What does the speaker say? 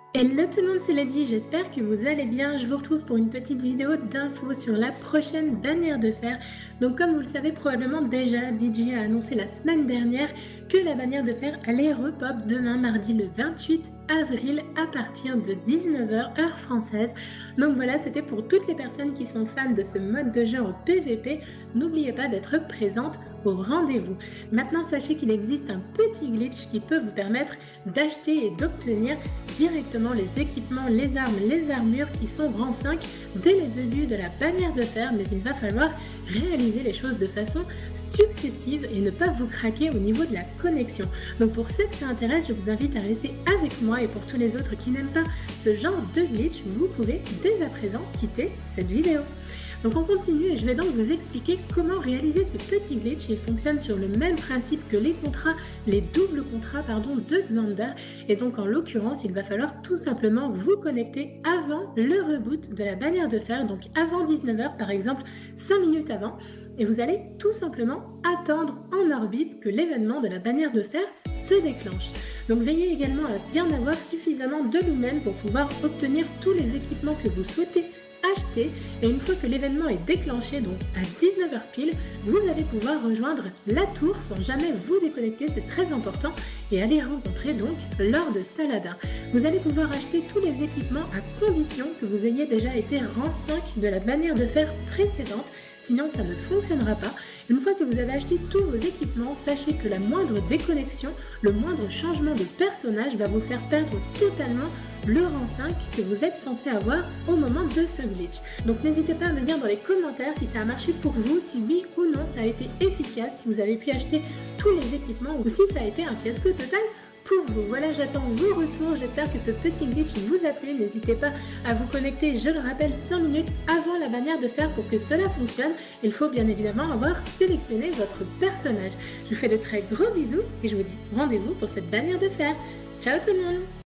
Hello tout le monde, c'est Lady, j'espère que vous allez bien. Je vous retrouve pour une petite vidéo d'infos sur la prochaine bannière de fer. Donc comme vous le savez probablement déjà, DJ a annoncé la semaine dernière que la bannière de fer allait repop demain mardi le 28 avril à partir de 19h heure française. Donc voilà, c'était pour toutes les personnes qui sont fans de ce mode de jeu en PVP. N'oubliez pas d'être présente au rendez-vous. Maintenant sachez qu'il existe un petit glitch qui peut vous permettre d'acheter et d'obtenir directement les équipements, les armes, les armures qui sont rang 5 dès le début de la bannière de fer, mais il va falloir réaliser les choses de façon successive et ne pas vous craquer au niveau de la connexion. Donc pour ceux que ça intéresse, je vous invite à rester avec moi, et pour tous les autres qui n'aiment pas ce genre de glitch, vous pouvez dès à présent quitter cette vidéo. Donc on continue et je vais donc vous expliquer comment réaliser ce petit glitch. Il fonctionne sur le même principe que les contrats, les doubles contrats de Xander. Et donc en l'occurrence, il va falloir tout simplement vous connecter avant le reboot de la bannière de fer, donc avant 19h par exemple, 5 minutes avant. Et vous allez tout simplement attendre en orbite que l'événement de la bannière de fer se déclenche. Donc veillez également à bien avoir suffisamment de lumens pour pouvoir obtenir tous les équipements que vous souhaitez acheter, et une fois que l'événement est déclenché, donc à 19h pile, vous allez pouvoir rejoindre la tour sans jamais vous déconnecter, c'est très important, et aller rencontrer donc Lord Saladin. Vous allez pouvoir acheter tous les équipements à condition que vous ayez déjà été rang 5 de la bannière de fer précédente, sinon ça ne fonctionnera pas. Une fois que vous avez acheté tous vos équipements, sachez que la moindre déconnexion, le moindre changement de personnage va vous faire perdre totalement le rang 5 que vous êtes censé avoir au moment de ce glitch. Donc n'hésitez pas à me dire dans les commentaires si ça a marché pour vous, si oui ou non ça a été efficace, si vous avez pu acheter tous les équipements ou si ça a été un fiasco total pour vous. Voilà, j'attends vos retours, j'espère que ce petit glitch vous a plu. N'hésitez pas à vous connecter, je le rappelle, 5 minutes avant la bannière de fer pour que cela fonctionne. Il faut bien évidemment avoir sélectionné votre personnage. Je vous fais de très gros bisous et je vous dis rendez-vous pour cette bannière de fer. Ciao tout le monde!